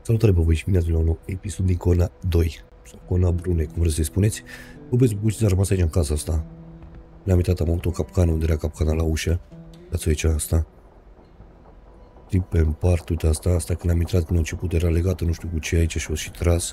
Salutare, bă, voi și bine ați venit la un nou episod din Cona 2 sau Cona Brune, cum vreți să-i spuneți. Bă, băieți, buciți, a rămas aici în casa asta. Ne-am uitat, am avut o capcană unde era capcana la ușă. Dați-o aici, asta. Tip pe împart, uite asta când am intrat, când a început, era legată, nu știu cu ce aici și o și tras.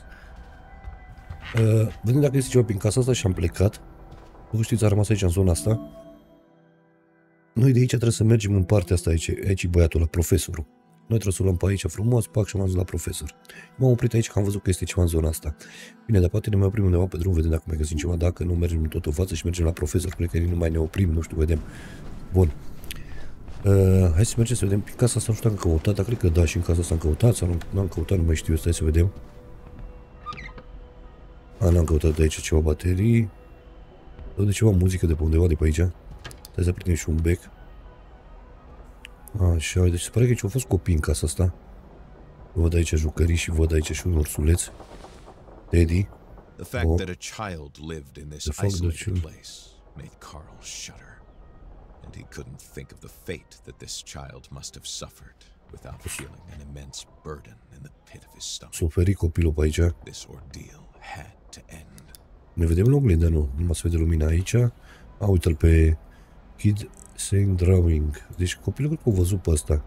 Vedem dacă este ceva prin casa asta și am plecat. Bă, știți, a rămas aici în zona asta. Noi de aici trebuie să mergem în partea asta, aici e băiatul ăla, profesorul. Noi trebuie să o luăm pe aici frumos, pac, și am ajuns la profesor. M-am oprit aici că am văzut că este ceva în zona asta. Bine, dar poate ne mai oprim undeva pe drum, vedem dacă mai găsim ceva, dacă nu mergem tot în față și mergem la profesor, cred că nu mai ne oprim, nu știu, vedem. Bun. Hai să mergem să vedem, prin casa asta nu știu dacă am căutat, dar cred că da, și în casa asta am căutat sau nu am căutat, nu mai știu, stai să vedem. N-am căutat de aici ceva baterii. De ceva muzică de pe undeva de pe aici. Stai să prindem și un bec. Așa, deci se pare că aici au fost copii în casa asta. Văd aici jucării și văd aici și un ursuleț. Teddy. The fact that a child lived in this isolated place made Carl shudder. And he couldn't think of the fate that this child must have suffered without feeling an immense burden in the pit of his stomach. Suferi copilul pe aici. This ordeal had to end. Ne vedem în oglindă, nu? Nu mai se vede lumina aici. Uite-l pe Kid Saying Drawing. Deci copilul cred că a văzut pe ăsta.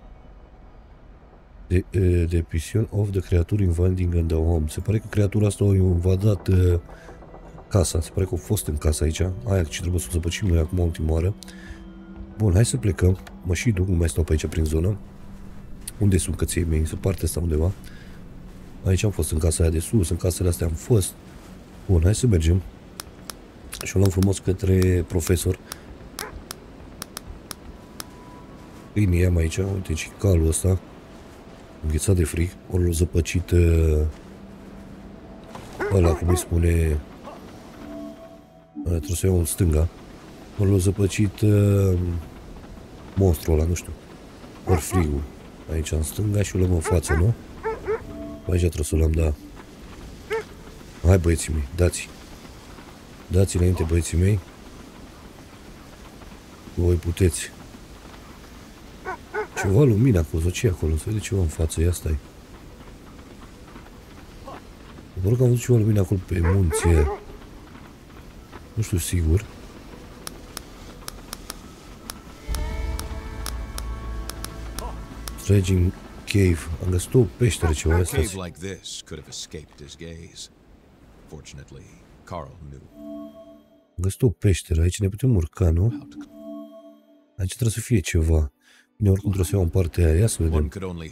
The Episode of the Creature Invading in the Home. Se pare că creatura asta a invadat casa. Se pare că a fost în casa aici. Aia ce trebuie să o zăpăcim noi acum ultima oară. Bun, hai să plecăm. Mă și duc, nu mai stau pe aici prin zonă. Unde sunt căței mei? În partea asta undeva. Aici am fost în casa aia de sus, în casele astea am fost. Bun, hai să mergem. Și o luăm frumos către profesor. Îi am aici, uite și calul ăsta. Înghețat de frig. Ori l-a zăpăcit ăla, cum îi spune. Trebuie să iau în stânga. Ori l-a zăpăcit monstrul ăla, nu știu. Ori frigul. Aici în stânga și o luăm în față, nu? Aici trebuie să o luăm, da. Hai, băieții mei, dați. Dați înainte, băieții mei. Voi puteți. Ceva lumină acolo, ce e acolo? Se vede ceva în față, ia stai. Vă rog că am văzut ceva lumină acolo pe munție. Nu știu sigur. Straging Cave. Am găsit o peșteră ceva asta. Am găsit o peșteră, aici ne putem urca, nu? Aici trebuie să fie ceva. Bine, oricum trebuie să iau în partea aia, ia să vedem.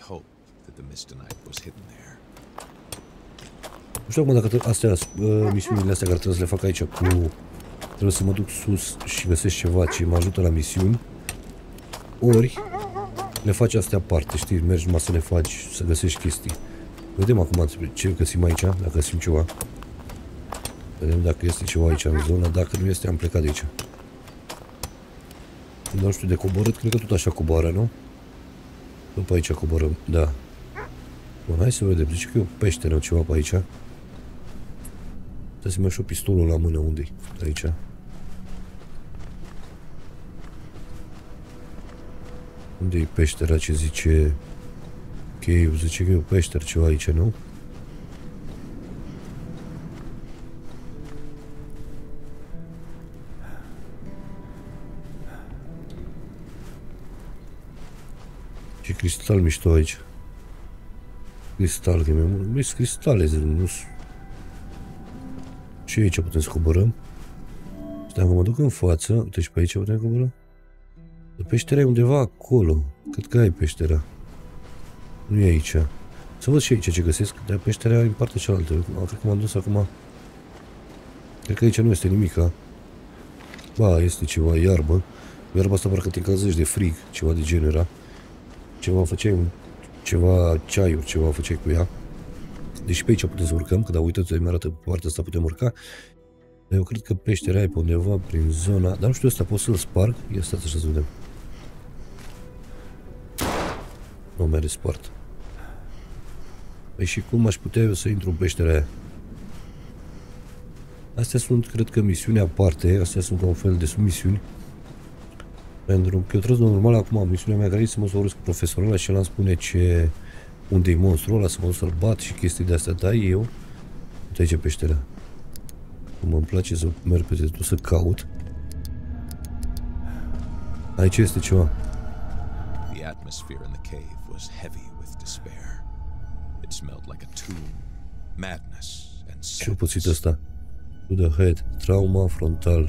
Nu știu acum dacă astea, misiunile astea care trebuie să le fac aici cu... Trebuie să mă duc sus și găsesc ceva ce mă ajută la misiuni. Ori le faci astea aparte, știi? Mergi numai să le faci, să găsești chestii. Vedem acum ce găsim aici, dacă găsim ceva. Vedem dacă este ceva aici în zonă, dacă nu este am plecat de aici. Nu știu de coborât, cred că tot așa coboară, nu? După aici coborăm, da. Bun, hai să vedem, zice că e o peșteră, ceva pe aici. Trebuie să merg și o pistolul la mână, unde-i? Aici. Unde-i peștera, ce zice? Cave, zice că e o peșteră, ceva aici, nu? Ce cristal mișto aici. Cristal, că mi-e cristale, nu. Ce aici putem să coborăm? Stai, mă duc în față. Uite și pe aici putem coboră. Peștera e undeva acolo. Cred că ai peștera. Nu e aici. Să văd și aici ce găsesc. Dar peștera e în partea cealaltă. Cred că m-am dus acum. Cred că aici nu este nimica. Ba, este ceva iarbă. Iarba asta parcă te încălzești de frig. Ceva de genul era. Ceva făceai, ceva ceaiuri, ceva făceai cu ea. Deci pe aici putem să urcăm, că da, uitați, mi arată pe partea asta putem urca. Eu cred că peștera e pe undeva prin zona, dar nu știu ăsta, pot să-l sparg? Ia stați așa să vedem. Nu mere spart. Păi și cum aș putea eu să intru în peștera aia? Astea sunt, cred că, misiuni aparte, astea sunt ca un fel de submisiuni. Pentru că eu trebuie normal acum misiunea mea care e să mă soresc cu profesorul ăla și el îmi spune ce unde e monstrul ăla, să mă duc să-l bat și chestii de-astea, dar eu... Uite aici peștera. Cum îmi place să merg pe detul, să caut. Aici este ceva. The atmosphere in the cave was heavy with despair. It smelled like a tomb, madness and Ce-o pățit sadness. ăsta? To the head, trauma frontal.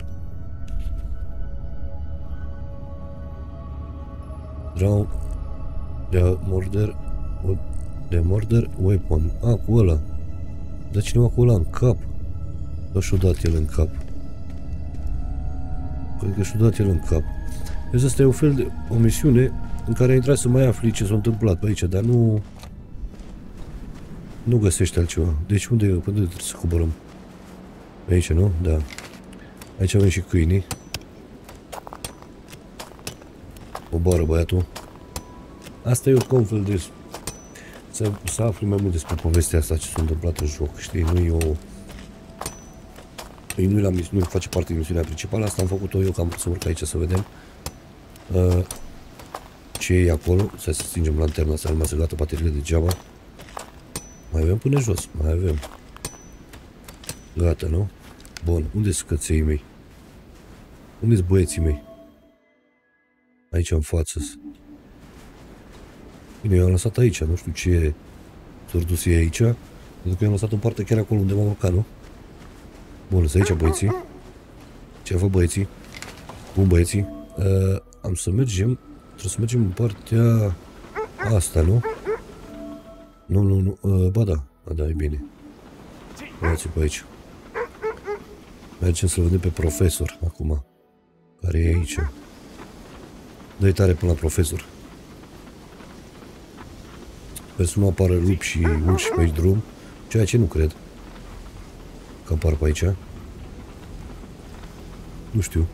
The murder weapon. Cu ăla. Dar cineva cu ăla în cap. Sau și-o dat el în cap. Cred că și-o dat el în cap. Deci asta e un fel de o misiune în care ai intrat să mai afli ce s-a întâmplat pe aici, dar nu găsești altceva. Deci unde trebuie să coborăm? Pe aici, nu? Da. Aici avem și câinii. Oboară băiatul. Asta e oricum un fel de... Să afli mai mult despre povestea asta, ce s-a întâmplat în joc, știi? Nu e o... Nu face parte din misiunea principală, asta am făcut-o eu, că am vrut să urc aici să vedem ce e acolo. Să stingem lanterna, să rămâne gata bateriile degeaba. Mai avem până jos, mai avem. Gata, nu? Bun, unde-s căței mei? Unde-s băieții mei? Aici în față. Bine, eu am lăsat aici, nu știu ce s-au dus ei aici, pentru că eu am lăsat în parte chiar acolo unde m-am urcat, nu? Bun, să aici băieții. Ce fac băieții? Bun, băieții. Am să mergem, trebuie să mergem în partea asta, nu? Nu, ba da, e bine. Băieții pe aici. Mergem să-l vedem pe profesor acum, care e aici. Dă-i tare până la profesor. Sper să nu apară lupi și urși pe aici drum, ceea ce nu cred că apar pe aici. Nu știu.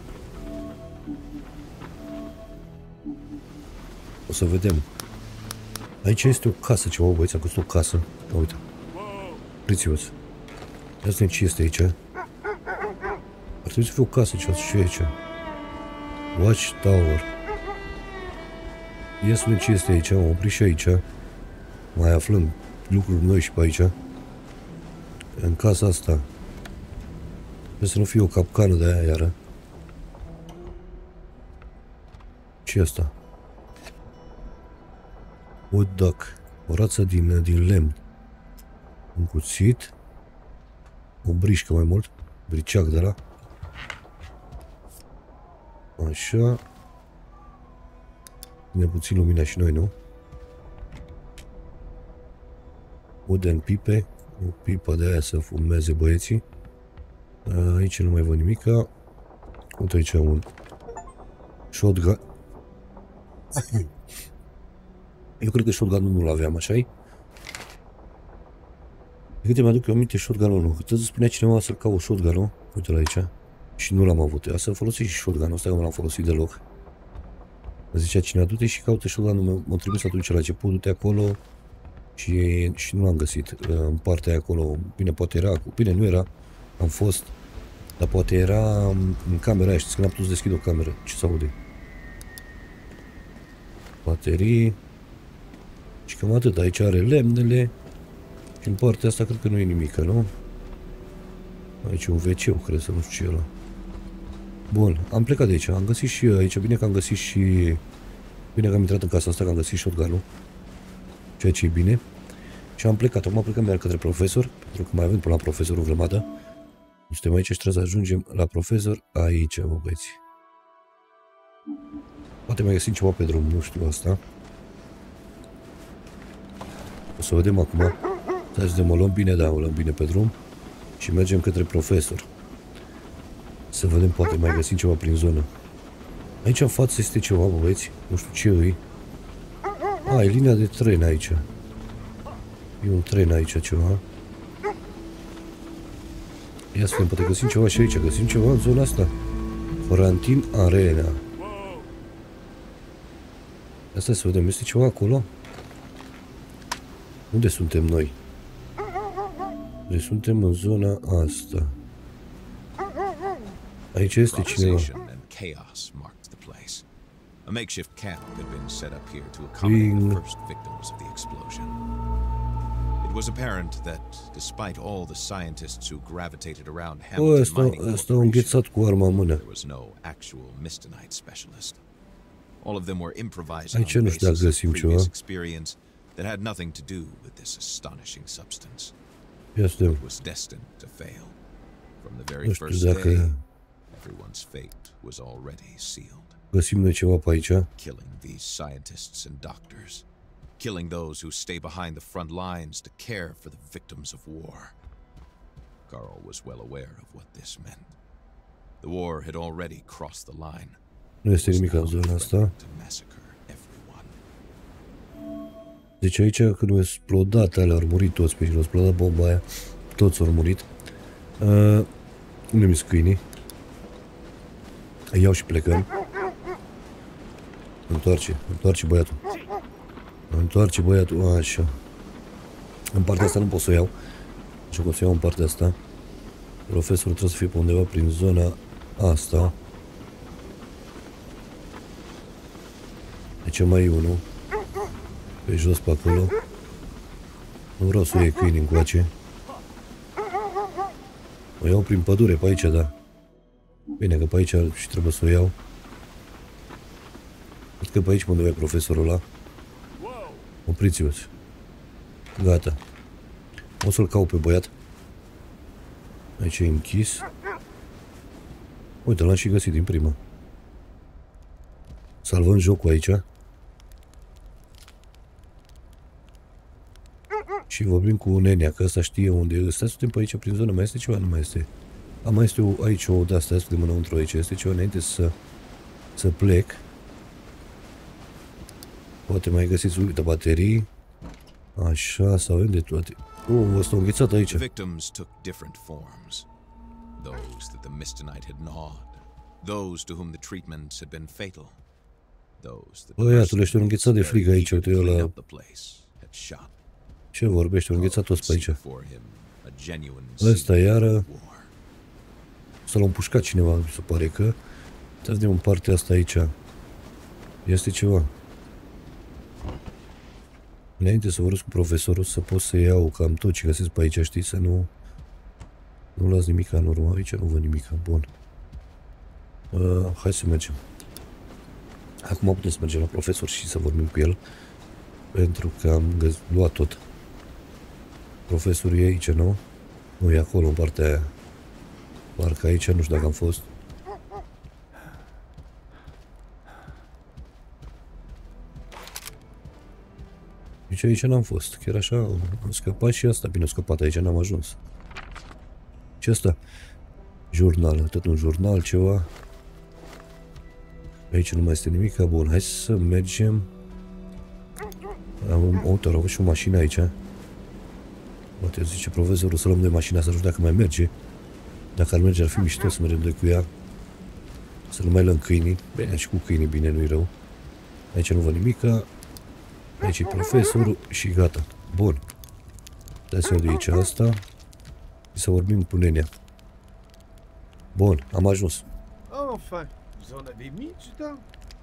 O să vedem. Aici este o casă, ceva, băieți, am găsit o casă. Uite. Prițios. Ia să vedem ce este aici. Ar trebui să fie o casă, ce e aici. Watch Tower. Ia să vedem ce este aici, am oprit și aici. Mai aflăm lucruri noi și pe aici. În casa asta. Trebuie să nu fie o capcană de aia iară. Ce e asta? Wood duck. O rață din lemn. Un cuțit. O brișcă mai mult. Briceac de la. Așa. Ne puțin lumina și noi, nu? Wooden pipe. O pipă de aia să fumeze băieții. Aici nu mai văd nimica. Uite aici un shotgun. Eu cred că shotgun-ul nu-l aveam, așa-i? De câte mi-aduc eu aminte shotgun-ul nu. Câte îți spunea cineva să-l caut shotgun-ul. Uite-l aici. Și nu l-am avut. Să folosi și shotgun-ul ăsta, că nu l-am folosit deloc. Îmi zicea cineva, du-te și caută shotgun-ul. M-a trimis atunci la început, du-te acolo. Și nu l-am găsit. În partea aia acolo. Bine, poate era. Bine, nu era. Am fost. Dar poate era în camera aia. Știți că n-am putut să deschid o cameră. Ce s-aude? Baterii. Și cam atât. Aici are lemnele. Și în partea asta cred că nu e nimic, nu? Aici un WC, cred să nu știu ce e ăla. Bun, am plecat de aici. Am găsit și aici. Bine că am găsit și... Bine că am intrat în casa asta, că am găsit shotgun-ul. Ceea ce e bine. Și am plecat. Acum plecăm iar către profesor. Pentru că mai avem până la profesorul grămadă. Suntem aici și trebuie să ajungem la profesor aici, bă, băieți. Poate mai găsim ceva pe drum, nu știu asta. O să vedem acum. Să vedem, o luăm bine, da, o luăm bine pe drum. Și mergem către profesor. Să vedem, poate mai găsim ceva prin zonă. Aici în față este ceva, bă, băieți. Nu știu ce e. E linia de tren aici. E un tren aici ceva. Ia să vedem, poate găsim ceva și aici. Găsim ceva în zona asta. Quarantine Arena. Asta să vedem, este ceva acolo? Unde suntem noi? Deci suntem în zona asta. Aici este cineva. chaos marked the place. A A makeshift camp had been set up here to accommodate the first victims of the explosion. It was apparent that, despite all the scientists who gravitated around Hamilton Mining Corporation, there was no actual Mistonite specialist. All of them were improvising on the basis of previous experience that had nothing to do with this astonishing substance. It was destined to fail. From the very first day, everyone's fate was already sealed. Găsim noi ceva pe aici. Killing these scientists and doctors. Killing those who stay behind the front lines to care for the victims of war. Carl was well aware of what this meant. The war had already crossed the line. Nu este nimic în zona asta. Deci aici când au explodat alea, au murit toți, pe când au explodat bomba aia, toți au murit. Unde mi-s câinii? Îi iau și plecăm. Întoarce băiatul. Întoarce băiatul, așa. În partea asta nu pot să o iau. Așa că o să iau în partea asta. Profesorul trebuie să fie pe undeva prin zona asta. Aici mai e unul. Pe jos pe acolo. Nu vreau să o iei câini încoace. O iau prin pădure pe aici, da. Bine că pe aici și trebuie să o iau. Cred că pe aici mă undeva profesorul ăla. Opriți-vă. Gata. O să-l caut pe băiat. Aici e închis. Uite, l-am și găsit din prima. Salvăm jocul aici. Și vorbim cu nenea, că ăsta știe unde e. Stai, suntem pe aici prin zonă. Mai este ceva? Nu mai este. Mai este aici o de asta. Suntem înăuntru aici. Este ceva înainte să plec. Poate mai găsiți, uite, baterii. Așa, să avem de toate. Ăsta a înghețat aici. Victims took different forms. Those that the Mistonite had gnawed. Those to whom the treatments had been fatal. Băiatul ăștia au înghețat de frig aici, uite eu la... Ce vorbește? Au înghețat toți pe aici. Ăsta iară... să l-a împușcat cineva, mi se pare că... Să vedem în partea asta aici. Este ceva. Înainte să vorbesc cu profesorul, să pot să iau cam tot ce găsesc pe aici, știi, să nu... Nu las nimic în urmă, aici nu văd nimic, bun. Hai să mergem. Acum putem să mergem la profesor și să vorbim cu el. Pentru că am luat tot. Profesorul e aici, nu? Nu, e acolo, în partea aia. Parcă aici, nu știu dacă am fost. Nici aici n-am fost. Chiar așa am scăpat și asta. Bine, am scăpat. Aici n-am ajuns. Ce asta? Jurnal. Tot un jurnal, ceva. Aici nu mai este nimic. Bun, hai să mergem. Am avut și o mașină aici. Poate zice profesorul să luăm de mașina asta, nu știu dacă mai merge. Dacă ar merge, ar fi mișto să mergem doi cu ea. Să nu mai luăm câinii. Bine, și cu câinii, bine, nu-i rău. Aici nu văd nimica. Aici e profesorul și gata. Bun. Hai să iau de aici asta. Și să vorbim cu nenea. Bun, am ajuns. Enfin, vous en avez mis du temps?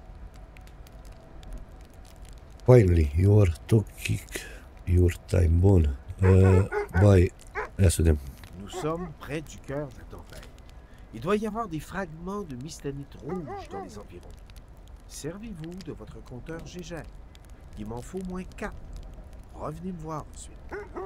Finally, you are talking your time. Bun. Bye. Ia să vedem. Nous sommes près du cœur de la tempête. Il doit y avoir des fragments de mistonite rouge dans les environs. Servez-vous de votre compteur Gégère. Il m'en faut moins 4. Revenez me voir ensuite.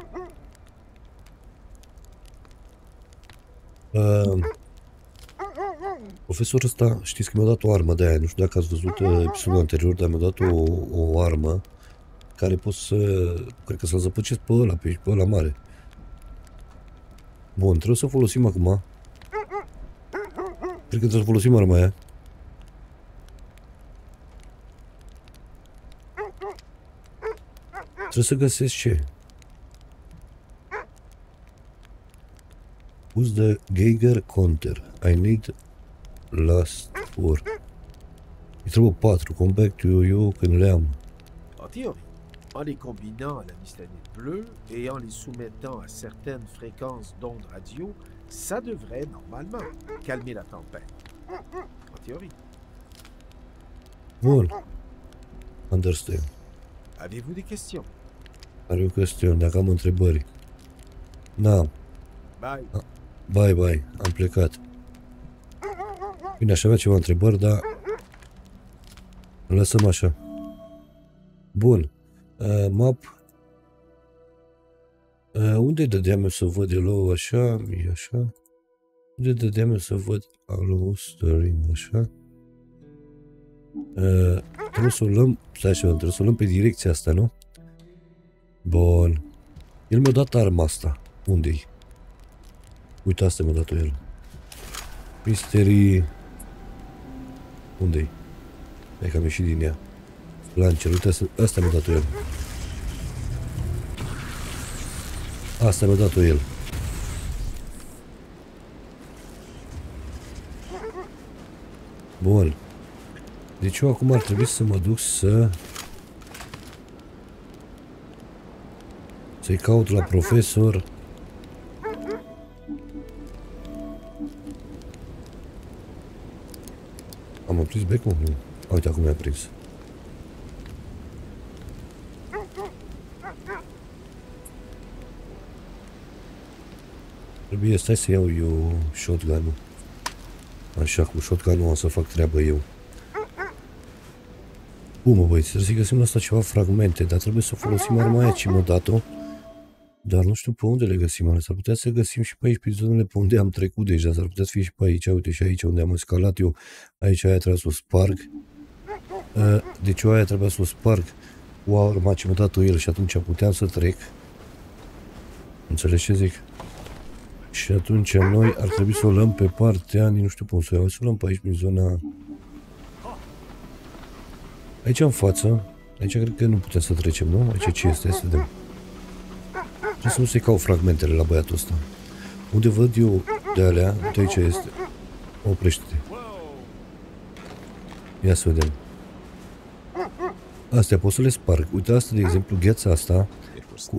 Profesorul ăsta, știți că mi-a dat o armă de aia. Nu știu dacă ați văzut episodul anterior, dar mi-a dat o armă care pot să... Cred că să-l zăpăcesc pe ăla, pe ăla mare. Bun, trebuie să folosim acum. Cred că trebuie să folosim arma aia. Trebuie să găsesc ce? Use the Geiger counter. I need last 4. Îi trebuie 4. Come back to you când le am. En théorie, en les combinant à la mistonite bleue et en les soumettant à certaines fréquences d'ondes radio, ça devrait normalement calmer la tempête. En théorie. Bun. Understand. Avez-vous des questions? Are o chestiune, dacă am întrebări. N-am. Bye. Bye, bye. Am plecat. Bine, aș avea ceva întrebări, dar lăsăm așa. Bun. Map. Unde dădeam eu să văd Hello așa? E așa? Unde dădeam eu să văd Hello Stirring așa? Trebuie să o luăm. Stai așa, trebuie să o luăm pe direcția asta, nu? Bun. El mi-a dat arma asta. Unde-i? Uite, asta mi-a dat-o el. Mystery. Unde-i? Hai că am ieșit din ea. Lancer, uite, asta mi-a dat-o el. Asta mi-a dat-o el. Bun. Deci eu acum ar trebui să mă duc să-i caut la profesor. Am aprins becul? Nu. Uite, acum mi-a prins. Trebuie, stai să iau eu shotgun-ul. Așa, cu shotgun-ul o să fac treabă eu. Bun, băieți, trebuie să găsim la asta ceva fragmente, dar trebuie să folosim arma aia ce m-a dat-o. Dar nu știu pe unde le găsim, s-ar putea să găsim și pe aici, pe zonele pe unde am trecut deja, s-ar putea să fie și pe aici, uite, și aici unde am escalat eu, aici aia trebuie să o sparg. Deci eu aia trebuia să o sparg cu arma ce m-a dat-o el și atunci puteam să trec. Înțelegi ce zic? Și atunci noi ar trebui să o luăm pe partea, nu știu cum să o iau, să o luăm pe aici, prin zona... Aici în față, aici cred că nu putem să trecem, nu? Aici ce este? Să vedem. Trebuie să nu se caut fragmentele la băiatul ăsta. Unde văd eu de alea, uite aici este. Oprește-te. Ia să vedem. Astea pot să le sparg. Uite asta, de exemplu, gheața asta. Cu...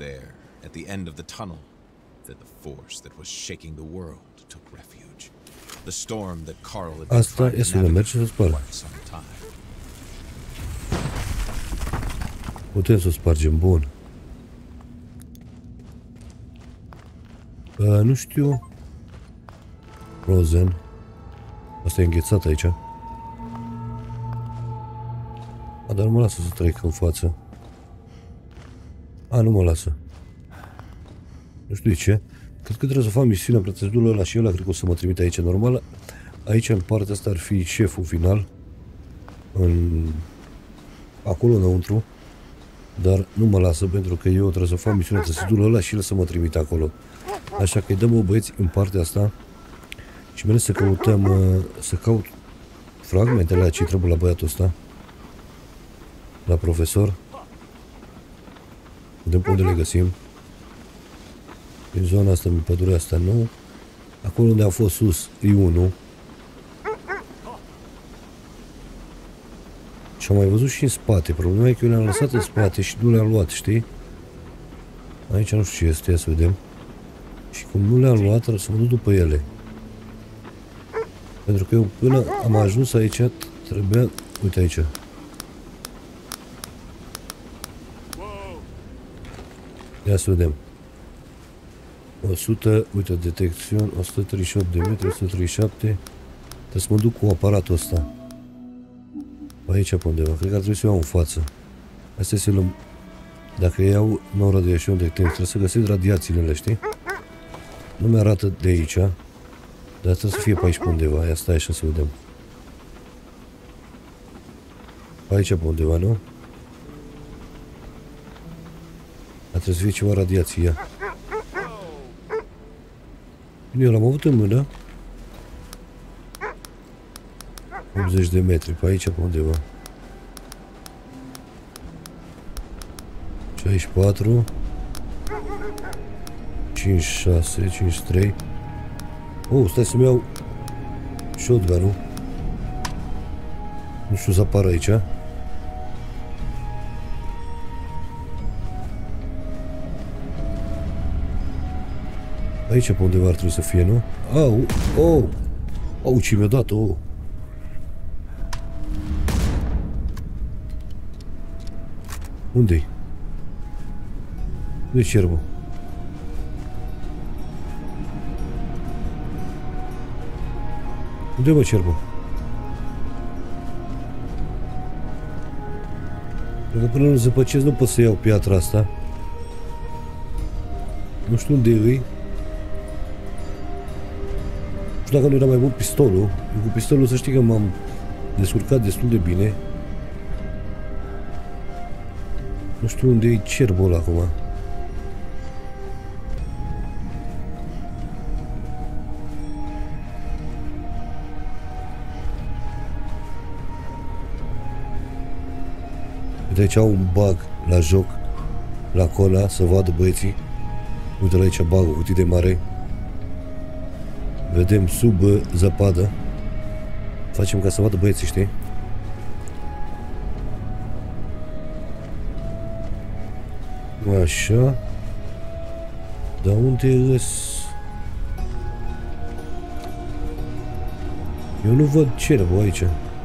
Asta e să le merge să sparg. Putem să o spargem, bun. Nu știu. Frozen. Asta e înghețat aici. Dar nu mă lasă să trec în față. Nu mă lasă. Nu știu de ce. Cred că trebuie să fac misiunea procedurul ăla și ăla cred că o să mă trimite aici normal. Aici în partea asta ar fi șeful final. Acolo înăuntru. Dar nu mă lasă pentru că eu trebuie să fac misiunea procedurul ăla și el să mă trimite acolo. Așa că îi dăm o băieți în partea asta. Și mereu să căutăm, să caut fragmentele alea ce trebuie la băiatul ăsta. La profesor. Vedem pe unde le găsim. În zona asta, în pădurea asta, nu. Acolo unde a fost sus, e unul. Și am mai văzut și în spate. Problema e că eu le-am lăsat în spate și nu le-am luat, știi? Aici nu știu ce este, ia să vedem. Și cum nu le-am luat, trebuie să mă duc după ele. Pentru că eu până am ajuns aici, trebuia... Uite aici. Ia să vedem. 100, uite, detecțiuni, 138 de metri, 137. Trebuie să mă duc cu aparatul ăsta. Aici pe undeva. Cred că ar trebui să o iau în față. Astea se luăm. Dacă iau nou radiațiune de timp, trebuie să găsesc radiațiile alea, știi? Nu mi-arată de aici. Dar trebuie să fie pe aici pe undeva. Ia stai așa să vedem. Pe aici pe undeva, nu? Dar trebuie să fie ceva radiație. Ia. Bine, eu l-am avut în mână. 80 de metri, pe aici, pe undeva. 64. 56, 53. Stai să-mi iau shotgun-ul. Nu știu să apară aici. Aici pe undeva ar trebui să fie, nu? Ce mi-a dat-o? Unde-i? Unde-i cerbul? Unde mă cerbul? Pentru că până nu zăpăcesc nu pot să iau piatra asta. Nu știu unde e. Nu știu dacă nu era mai bun pistolul. Cu pistolul să știi că m-am descurcat destul de bine. Nu știu unde e cerbul ăla acum. Uite aici au un bug la joc, la cola, să vadă băieții. Uite la aici bug-ul, cutii de mare. Vedem sub zăpadă. Facem ca să vadă băieții, știi? Așa. Dar unde îs? Eu nu văd cerbul aici.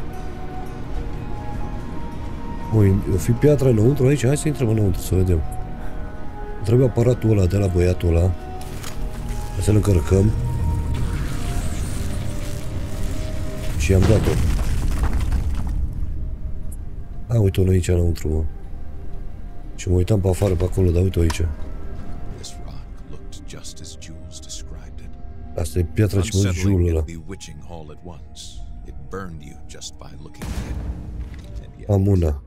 O fi piatra înăuntru aici? Hai să intrăm înăuntru să vedem. Trebuie aparatul ăla de la băiatul ăla. Hai să-l încărcăm. Și am dat-o. A, uite-o aici înăuntru, mă. Și mă uitam pe afară, pe acolo, dar uite-o aici. Asta e piatra ce mă jurul ăla. Am una.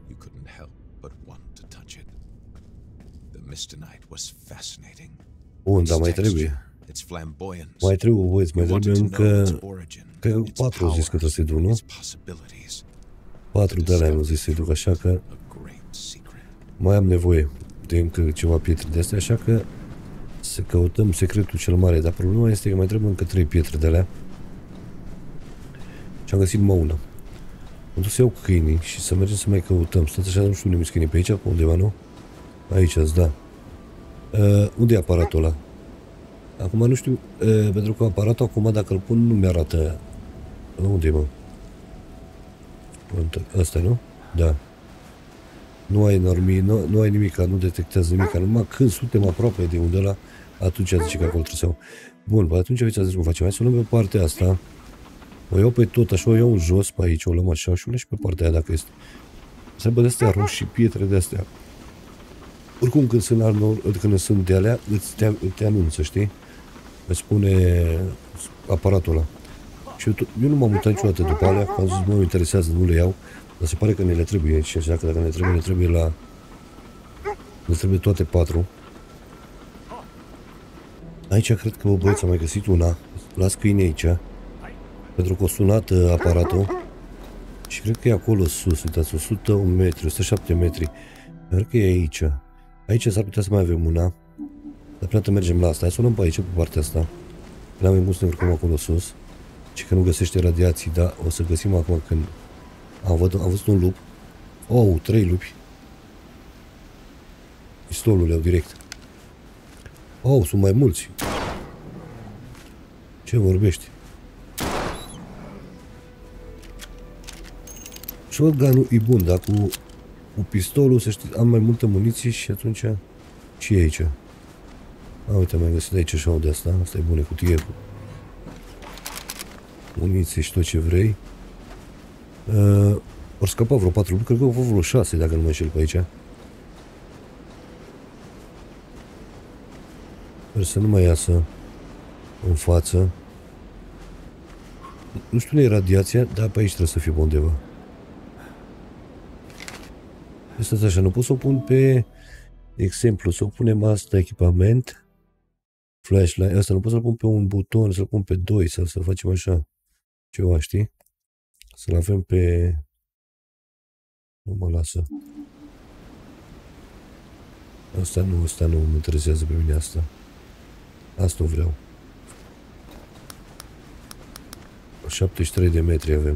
Bun, dar mai trebuie. Mai trebuie, băieți, mai trebuie încă... Cred că 4 au zis că trebuie să-i duc, nu? 4 de alea am zis să-i duc, așa că... Mai am nevoie de încă ceva pietre de astea, așa că... Să căutăm secretul cel mare, dar problema este că mai trebuie încă 3 pietre de alea. Și am găsit numai una. Am dus să iau câinii și să mergem să mai căutăm. Stați așa, nu știu unde mi-s câinii pe aici, pe undeva, nu? Aici, da. Unde e aparatul ăla? Acum nu știu, pentru că aparatul acum, dacă îl pun, nu mi-arată. Unde e, mă? Asta, nu? Da. Nu ai normi, nu ai nimic, nu detectează nimic. Numai când suntem aproape de unde ăla, atunci zice că acolo trebuie să iau. Bun, păi atunci uite cum facem. Hai să o luăm pe partea asta. O iau pe tot așa, o iau în jos pe aici, o luăm așa și o luăm și pe partea aia dacă este. Să aibă de-astea roșii, pietre de-astea. Oricum când sunt de alea, te anunță, știi? Îți spune aparatul ăla. Și eu nu m-am mutat niciodată după alea, că am zis, mă interesează, nu le iau. Dar se pare că ne le trebuie și așa că dacă ne trebuie la... Ne trebuie toate 4. Aici cred că, bă, băieți, am mai găsit una. Las câinii aici. Pentru că o sunat aparatul. Și cred că e acolo sus, uitați, 101 metri, 107 metri. Cred că e aici. Aici s-ar putea să mai avem una. Dar până mergem la asta. Hai să o luăm pe aici, pe partea asta. N-am mai mult să ne urcăm acolo sus. Și că nu găsește radiații, dar o să găsim acum când... Am văzut un lup. Oh, 3 lupi. Pistolul le-au direct. Oh, sunt mai mulți. Ce vorbești? Shotgun-ul e bun, dar cu pistolul, să știi, am mai multă muniție și atunci... Ce e aici? A, uite, am mai găsit aici așa de asta. Asta e bună, cutie cu muniție și tot ce vrei. Or scăpa vreo 4 lucruri, cred că au fost vreo 6 dacă nu mă înșel pe aici. Sper să nu mai iasă în față. Nu știu unde e radiația, dar pe aici trebuie să fie pe undeva. Asta așa, nu pot să o pun pe... De exemplu, să o punem asta, echipament. Flashlight, asta nu pot să-l pun pe un buton, să-l pun pe 2 sau să facem așa ceva, știi? Să-l avem pe... Nu mă lasă. Asta nu mă interesează pe mine asta. Asta o vreau. 73 de metri avem.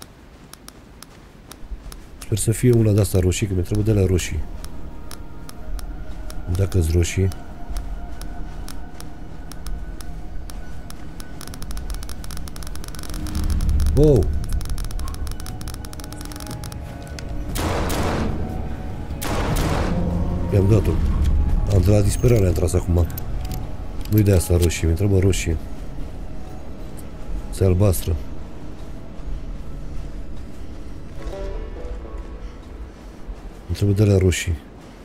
Sper să fie una de asta roșii, că mi trebuie de la roșii. Dacă-s roșii. Wow! I-am dat-o. Am de la disperare, am tras acum. Nu-i de asta roșie, mi-e treabă roșie. Se albastră. Îmi trebuie de la roșii.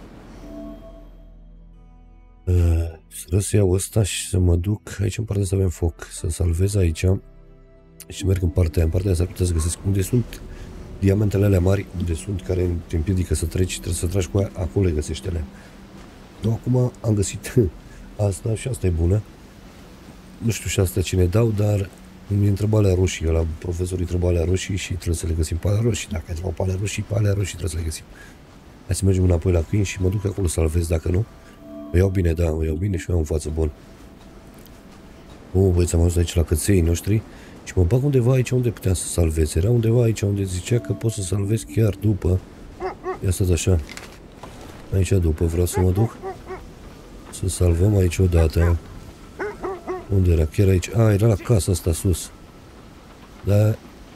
Să să iau ăsta și să mă duc. Aici în partea asta avem foc. Să salvez aici. Și merg în partea aia. În partea aia s-ar putea să găsesc unde sunt diamantele alea mari. Unde sunt, care te împiedică să treci. Trebuie să tragi cu aia. Acolo le găsești alea. Eu acum am găsit asta și asta e bună. Nu știu și asta cine dau, dar mi-e întreba alea roșii. La profesorii întreba alea roșii și trebuie să le găsim pe alea roșii. Dacă ai întrebat pe alea roșii, trebuie să le găsim. Hai să mergem înapoi la Queen și mă duc acolo să salvez, dacă nu. O iau bine, da, o iau bine și o iau în față, bun. Băieți, am ajuns aici la căței noștri și mă bag undeva aici unde puteam să salvez. Era undeva aici unde zicea că pot să salvez chiar după. Ia stați așa. Aici după vreau să mă duc. Să salvăm aici odată. Unde era? Chiar aici. A, era la casa asta sus. Da.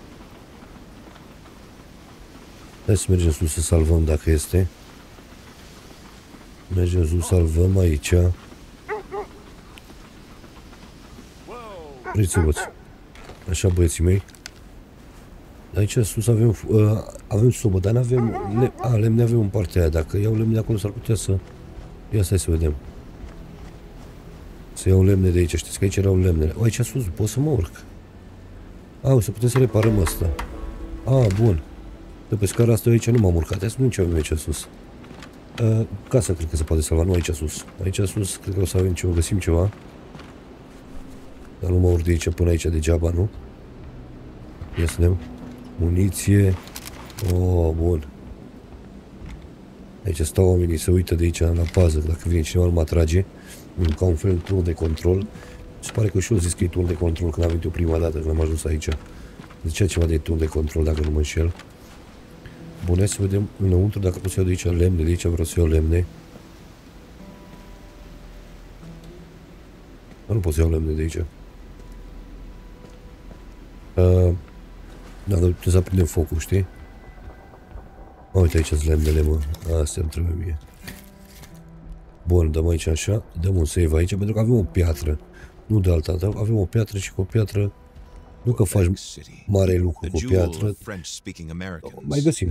Hai să mergem sus să salvăm dacă este. Mergem sus, salvăm aici. Vreți-vă-ți. Așa, băieții mei. Aici sus avem sobă, dar n-avem lemne avem în partea aia. Dacă iau lemne de acolo s-ar putea să... Ia stai să vedem. Să iau lemne de aici. Știți că aici erau lemnele. Aici sus, pot să mă urc. O să putem să reparăm asta. Bun. De pe scara asta aici nu m-am urcat. Hai să vedem ce avem aici sus. Casa cred că se poate salva, nu aici sus. Aici sus cred că o să avem ceva, găsim ceva. Dar nu mă urc de aici până aici degeaba, nu? Ia să vedem. Muniție. Bun. Aici stau oamenii, se uită de aici la pază, dacă vine cineva îl mă atrage. Ca un fel de tur de control. Se pare că și eu zis că e tur de control când am venit eu prima dată, când am ajuns aici. Zicea ceva de tur de control, dacă nu mă înșel. Bun, hai să vedem înăuntru dacă pot să iau de aici lemne, de aici vreau să iau lemne. Nu pot să iau lemne de aici. Dacă putem să aprindem focul, știi? Uite aici sunt lemnele, mă. Astea îmi trebuie mie. Bun, dăm aici așa, dăm un save aici, pentru că avem o piatră. Nu de alta, dar avem o piatră și cu o piatră nu că faci mare lucru cu o piatră. Mai găsim.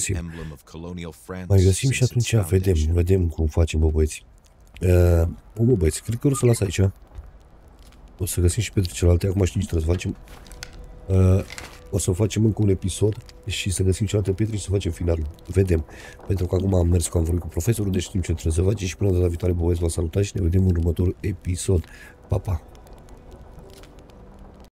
Mai găsim și atunci vedem cum facem, bă, băieți. Bă, băieți, cred că o să las aici. O să găsim și pentru celelalte. Acum știi ce trebuie să facem. O să facem încă un episod și să găsim celelalte pietre și să facem finalul. Vedem. Pentru că acum am mers cu am vorbit cu profesorul, deci știm ce trebuie să facem și până data viitoare, bă, băieți, vă salutați și ne vedem în următorul episod. Pa, pa!